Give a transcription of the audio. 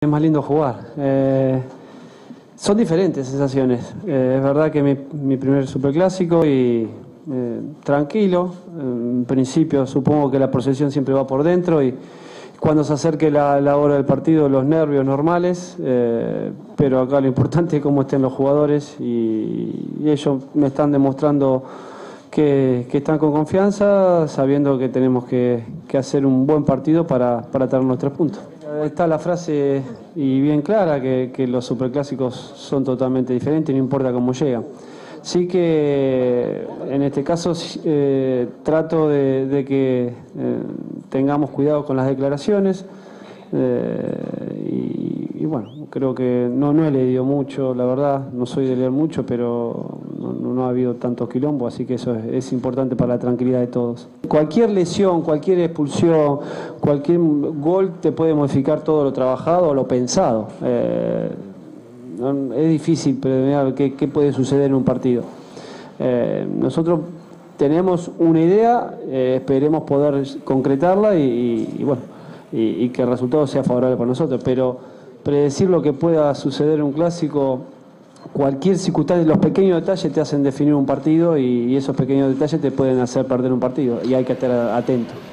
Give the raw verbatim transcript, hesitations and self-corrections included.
Es más lindo jugar. Eh, son diferentes sensaciones. Eh, es verdad que mi, mi primer superclásico y eh, tranquilo. En principio supongo que la procesión siempre va por dentro y cuando se acerque la, la hora del partido los nervios normales, eh, pero acá lo importante es cómo estén los jugadores y, y ellos me están demostrando que, que están con confianza, sabiendo que tenemos que, que hacer un buen partido para, para tener nuestros puntos. Está la frase y bien clara que, que los superclásicos son totalmente diferentes, no importa cómo llegan. Sí que en este caso eh, trato de, de que eh, tengamos cuidado con las declaraciones eh, y, y bueno, creo que no, no he leído mucho, la verdad, no soy de leer mucho, pero no, no ha habido tantos quilombos, así que eso es, es importante para la tranquilidad de todos. Cualquier lesión, cualquier expulsión, cualquier gol te puede modificar todo lo trabajado o lo pensado. Eh, Es difícil prever qué, qué puede suceder en un partido. Eh, nosotros tenemos una idea, eh, esperemos poder concretarla y, y, y bueno, y, y que el resultado sea favorable para nosotros. Pero predecir lo que pueda suceder en un clásico, cualquier circunstancia, los pequeños detalles te hacen definir un partido y, y esos pequeños detalles te pueden hacer perder un partido y hay que estar atentos.